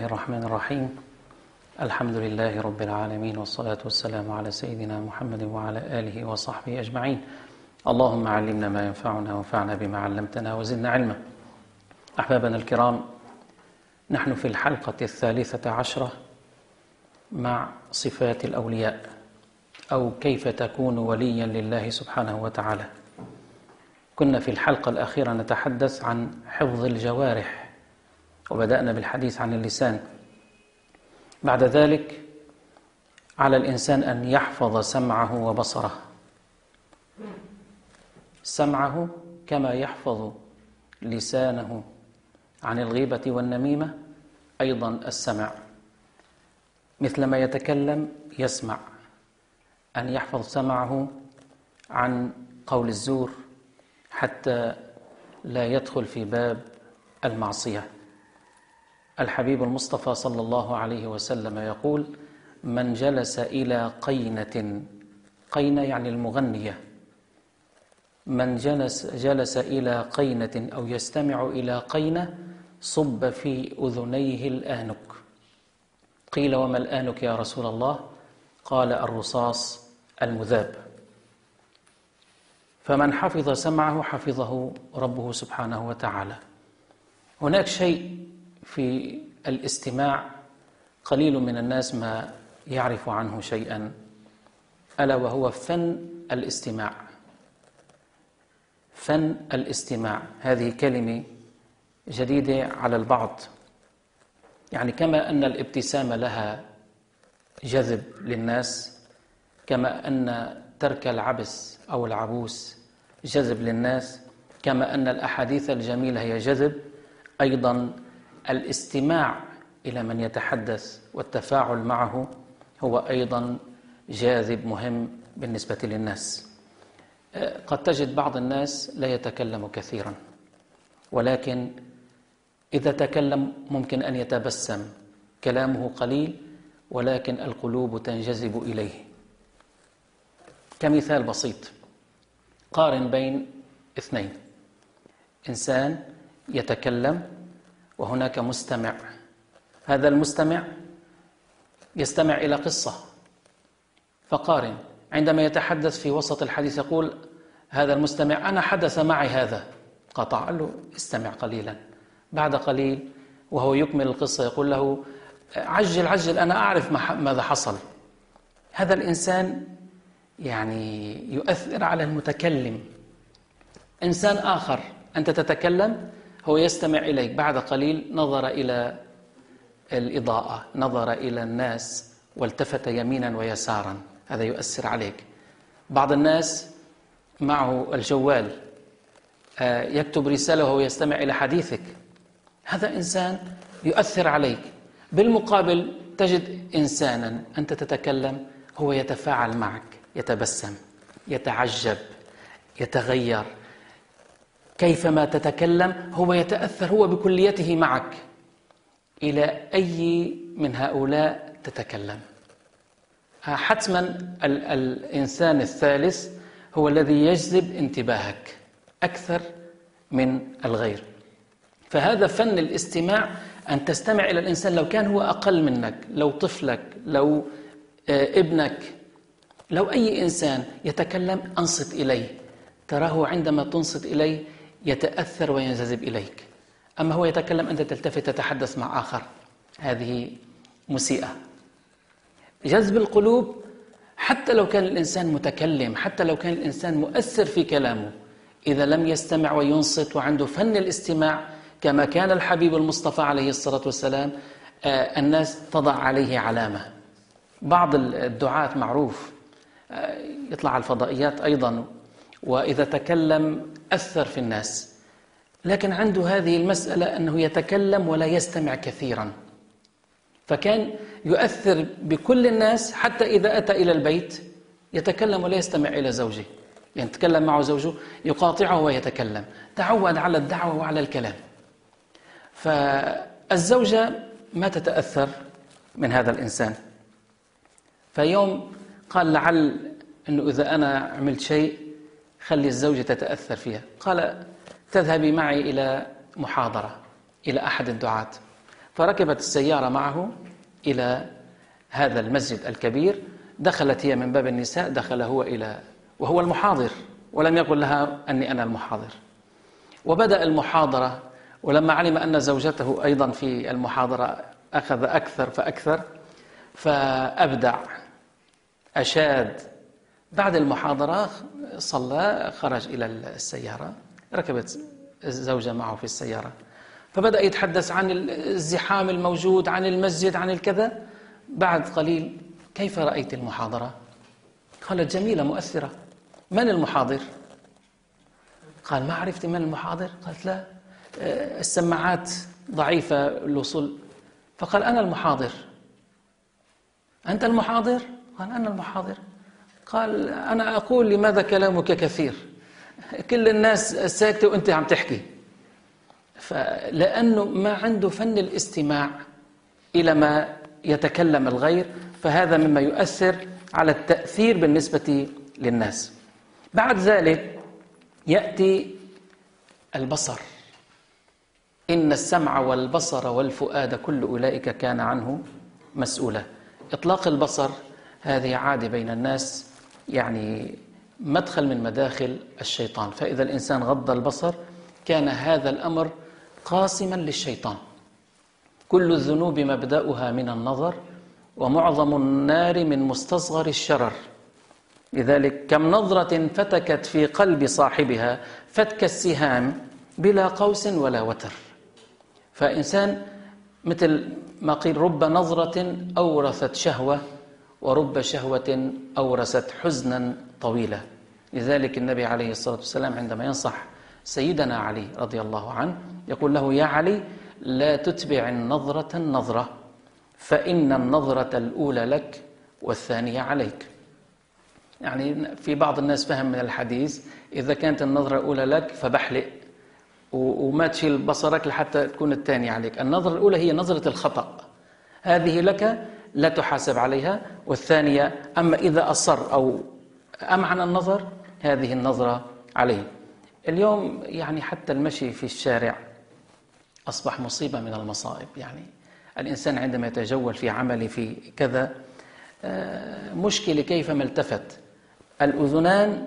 الله الرحمن الرحيم. الحمد لله رب العالمين، والصلاة والسلام على سيدنا محمد وعلى آله وصحبه أجمعين. اللهم علمنا ما ينفعنا وانفعنا بما علمتنا وزدنا علما. أحبابنا الكرام، نحن في الحلقة 13 مع صفات الأولياء، أو كيف تكون وليا لله سبحانه وتعالى. كنا في الحلقة الأخيرة نتحدث عن حفظ الجوارح، وبدأنا بالحديث عن اللسان. بعد ذلك على الإنسان أن يحفظ سمعه وبصره، سمعه كما يحفظ لسانه عن الغيبة والنميمة، أيضا السمع مثلما يتكلم يسمع، أن يحفظ سمعه عن قول الزور حتى لا يدخل في باب المعصية. الحبيب المصطفى صلى الله عليه وسلم يقول: من جلس إلى قينة، قينة يعني المغنية، من جلس إلى قينة أو يستمع إلى قينة صب في أذنيه الآنك. قيل: وما الآنك يا رسول الله؟ قال: الرصاص المذاب. فمن حفظ سمعه حفظه ربه سبحانه وتعالى. هناك شيء في الاستماع قليل من الناس ما يعرف عنه شيئا، ألا وهو فن الاستماع. فن الاستماع هذه كلمة جديدة على البعض. يعني كما أن الابتسامة لها جذب للناس، كما أن ترك العبس أو العبوس جذب للناس، كما أن الأحاديث الجميلة هي جذب، أيضا الاستماع إلى من يتحدث والتفاعل معه هو أيضا جاذب مهم بالنسبة للناس. قد تجد بعض الناس لا يتكلم كثيرا، ولكن إذا تكلم ممكن أن يتبسم، كلامه قليل ولكن القلوب تنجذب إليه. كمثال بسيط، قارن بين اثنين: إنسان يتكلم وهناك مستمع. هذا المستمع يستمع إلى قصة، فقارن. عندما يتحدث في وسط الحديث يقول هذا المستمع: أنا حدث معي هذا. قطع، قال له: استمع قليلا. بعد قليل وهو يكمل القصة يقول له: عجل عجل، أنا أعرف ماذا حصل. هذا الإنسان يعني يؤثر على المتكلم. إنسان آخر أنت تتكلم، هو يستمع إليك، بعد قليل نظر إلى الإضاءة، نظر إلى الناس والتفت يمينا ويسارا، هذا يؤثر عليك. بعض الناس معه الجوال يكتب رسالة وهو يستمع إلى حديثك، هذا إنسان يؤثر عليك. بالمقابل تجد إنسانا أنت تتكلم هو يتفاعل معك، يتبسم، يتعجب، يتغير، كيفما تتكلم هو يتأثر هو بكليته معك. إلى أي من هؤلاء تتكلم؟ حتما الإنسان الثالث هو الذي يجذب انتباهك أكثر من الغير. فهذا فن الاستماع، أن تستمع إلى الإنسان لو كان هو أقل منك، لو طفلك، لو ابنك، لو أي إنسان يتكلم أنصت إليه، تراه عندما تنصت إليه يتأثر وينجذب إليك. أما هو يتكلم أنت تلتفت تتحدث مع آخر، هذه مسيئة. جذب القلوب، حتى لو كان الإنسان متكلم، حتى لو كان الإنسان مؤثر في كلامه، إذا لم يستمع وينصت وعنده فن الاستماع كما كان الحبيب المصطفى عليه الصلاة والسلام، الناس تضع عليه علامة. بعض الدعاة معروف يطلع على الفضائيات أيضا، وإذا تكلم أثر في الناس، لكن عنده هذه المسألة أنه يتكلم ولا يستمع كثيرا، فكان يؤثر بكل الناس. حتى إذا أتى إلى البيت يتكلم ولا يستمع إلى زوجه، يعني يتكلم معه زوجه يقاطعه ويتكلم، تعود على الدعوة وعلى الكلام. فالزوجة ما تتأثر من هذا الإنسان. فيوم قال لعل أنه إذا أنا عملت شيء خلي الزوجة تتأثر فيها. قال: تذهبي معي إلى محاضرة إلى أحد الدعاة. فركبت السيارة معه إلى هذا المسجد الكبير. دخلت هي من باب النساء، دخل هو وهو المحاضر، ولم يقل لها أني أنا المحاضر. وبدأ المحاضرة، ولما علم أن زوجته أيضا في المحاضرة أخذ أكثر فأكثر، فأبدع، أشاد. بعد المحاضرة صلى، خرج إلى السيارة، ركبت الزوجة معه في السيارة، فبدأ يتحدث عن الزحام الموجود، عن المسجد، عن الكذا. بعد قليل: كيف رأيت المحاضرة؟ قالت: جميلة مؤثرة. من المحاضر؟ قال: ما عرفت من المحاضر؟ قالت: لا، السماعات ضعيفة الوصول. فقال: أنا المحاضر. أنت المحاضر؟ قال: أنا المحاضر. قال: أنا أقول لماذا كلامك كثير؟ كل الناس ساكتة وأنت عم تحكي. فلأنه ما عنده فن الاستماع إلى ما يتكلم الغير، فهذا مما يؤثر على التأثير بالنسبة للناس. بعد ذلك يأتي البصر. إن السمع والبصر والفؤاد كل أولئك كان عنه مسؤولا. إطلاق البصر هذه عادة بين الناس، يعني مدخل من مداخل الشيطان. فإذا الإنسان غض البصر كان هذا الأمر قاسما للشيطان. كل الذنوب مبدأها من النظر، ومعظم النار من مستصغر الشرر. لذلك كم نظرة فتكت في قلب صاحبها فتك السهام بلا قوس ولا وتر. فإنسان مثل ما قيل: رب نظرة أورثت شهوة، ورب شهوة أورثت حزنا طويلا. لذلك النبي عليه الصلاة والسلام عندما ينصح سيدنا علي رضي الله عنه يقول له: يا علي، لا تتبع النظرة النظرة، فإن النظرة الأولى لك والثانية عليك. يعني في بعض الناس فهم من الحديث: إذا كانت النظرة الأولى لك فبحلق وما تشيل بصرك لحتى تكون الثانية عليك. النظرة الأولى هي نظرة الخطأ، هذه لك لا تحاسب عليها، والثانية أما إذا أصر أو أمعن النظر هذه النظرة عليه. اليوم يعني حتى المشي في الشارع أصبح مصيبة من المصائب. يعني الإنسان عندما يتجول في عمله في كذا مشكلة كيفما التفت. الأذنان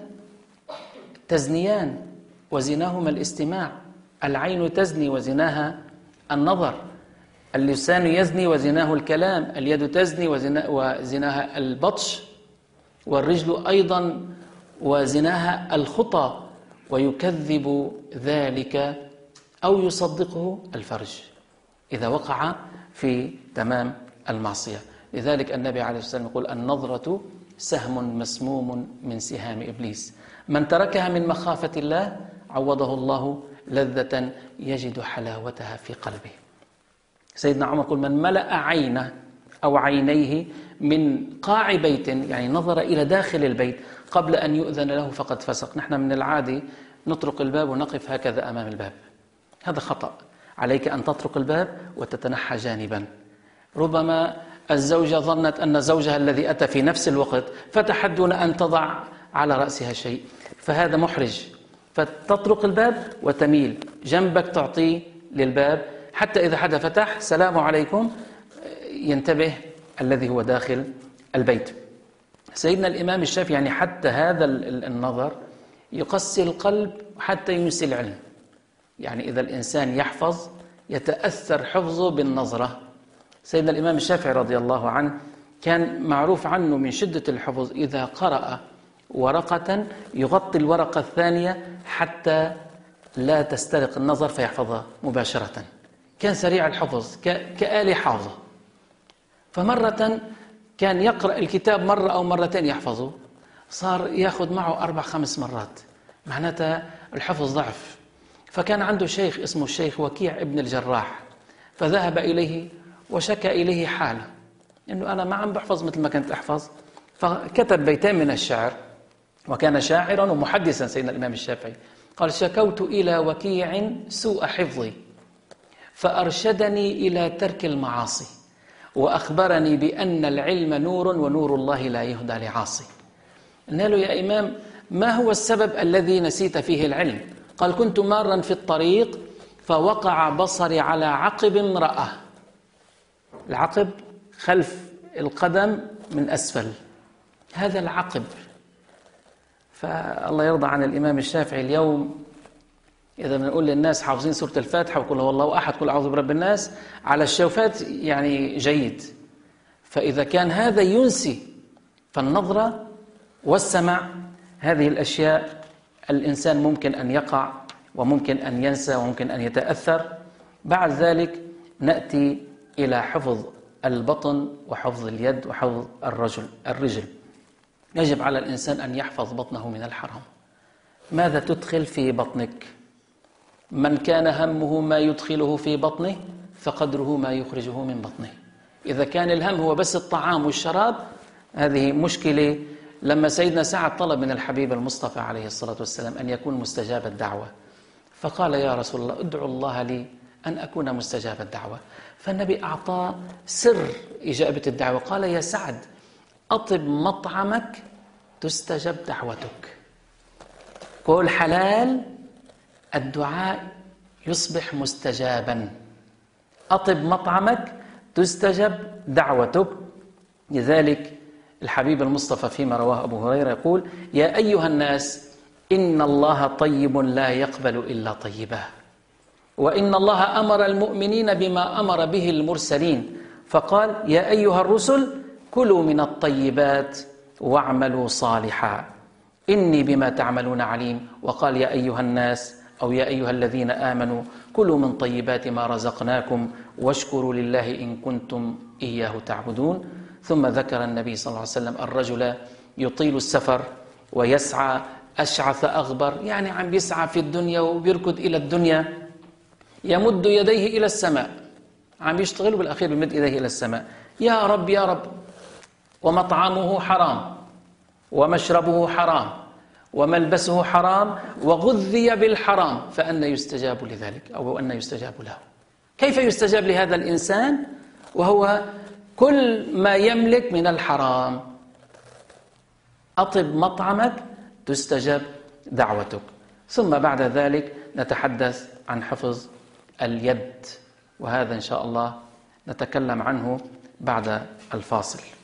تزنيان وزناهما الاستماع، العين تزني وزناها النظر، اللسان يزني وزناه الكلام، اليد تزني وزناها البطش، والرجل أيضا وزناها الخطى، ويكذب ذلك أو يصدقه الفرج إذا وقع في تمام المعصية. لذلك النبي عليه الصلاة والسلام يقول: النظرة سهم مسموم من سهام إبليس، من تركها من مخافة الله عوضه الله لذة يجد حلاوتها في قلبه. سيدنا عمر يقول: من ملأ عينه أو عينيه من قاع بيت، يعني نظر إلى داخل البيت قبل أن يؤذن له فقد فسق. نحن من العادة نطرق الباب ونقف هكذا أمام الباب، هذا خطأ. عليك أن تطرق الباب وتتنحى جانبا. ربما الزوجة ظنت أن زوجها الذي أتى في نفس الوقت فتحت دون أن تضع على رأسها شيء، فهذا محرج. فتطرق الباب وتميل جنبك، تعطيه للباب، حتى إذا حدا فتح: السلام عليكم، ينتبه الذي هو داخل البيت. سيدنا الإمام الشافعي يعني حتى هذا النظر يقسي القلب حتى ينسي العلم. يعني إذا الإنسان يحفظ يتأثر حفظه بالنظرة. سيدنا الإمام الشافعي رضي الله عنه كان معروف عنه من شدة الحفظ، إذا قرأ ورقة يغطي الورقة الثانية حتى لا تسترق النظر فيحفظها مباشرة. كان سريع الحفظ كآلة حافظة. فمرة كان يقرأ الكتاب مرة أو مرتين يحفظه، صار يأخذ معه 4-5 مرات، معناتها الحفظ ضعف. فكان عنده شيخ اسمه الشيخ وكيع ابن الجراح، فذهب إليه وشكى إليه حاله، إنه أنا ما عم بحفظ مثل ما كنت أحفظ. فكتب بيتين من الشعر، وكان شاعرا ومحدثا سيدنا الإمام الشافعي. قال: شكوت إلى وكيع سوء حفظي، فأرشدني إلى ترك المعاصي، وأخبرني بأن العلم نور ونور الله لا يهدى لعاصي. قلنا له: يا إمام، ما هو السبب الذي نسيت فيه العلم؟ قال: كنت مارا في الطريق فوقع بصري على عقب امرأة العقب خلف القدم من أسفل، هذا العقب. فالله يرضى عن الإمام الشافعي اليوم إذا بنقول للناس حافظين سورة الفاتحة وقل هو الله أحد قل أعوذ برب الناس على الشوفات يعني جيد، فإذا كان هذا ينسي فالنظرة والسمع هذه الأشياء الإنسان ممكن أن يقع وممكن أن ينسى وممكن أن يتأثر. بعد ذلك نأتي إلى حفظ البطن وحفظ اليد وحفظ الرجل. يجب على الإنسان أن يحفظ بطنه من الحرام. ماذا تدخل في بطنك؟ من كان همه ما يدخله في بطنه فقدره ما يخرجه من بطنه. إذا كان الهم هو بس الطعام والشراب هذه مشكلة. لما سيدنا سعد طلب من الحبيب المصطفى عليه الصلاة والسلام أن يكون مستجاب الدعوة، فقال يا رسول الله ادعو الله لي أن أكون مستجاب الدعوة. فالنبي أعطاه سر إجابة الدعوة، قال يا سعد أطب مطعمك تستجب دعوتك. كل حلال الدعاء يصبح مستجابا. أطب مطعمك تستجب دعوتك. لذلك الحبيب المصطفى فيما رواه أبو هريرة يقول يا أيها الناس إن الله طيب لا يقبل إلا طيبا، وإن الله أمر المؤمنين بما أمر به المرسلين فقال يا أيها الرسل كلوا من الطيبات واعملوا صالحا إني بما تعملون عليم. وقال يا أيها الناس أو يا أيها الذين آمنوا كلوا من طيبات ما رزقناكم واشكروا لله إن كنتم إياه تعبدون. ثم ذكر النبي صلى الله عليه وسلم الرجل يطيل السفر ويسعى أشعث أغبر، يعني عم بيسعى في الدنيا وبيركض إلى الدنيا، يمد يديه إلى السماء، عم يشتغل بالأخير بمد يديه إلى السماء يا رب يا رب، ومطعمه حرام ومشربه حرام وملبسه حرام وغذي بالحرام فأنى يستجاب لذلك أو أنى يستجاب له. كيف يستجاب لهذا الإنسان وهو كل ما يملك من الحرام؟ أطب مطعمك تستجب دعوتك. ثم بعد ذلك نتحدث عن حفظ اليد، وهذا إن شاء الله نتكلم عنه بعد الفاصل.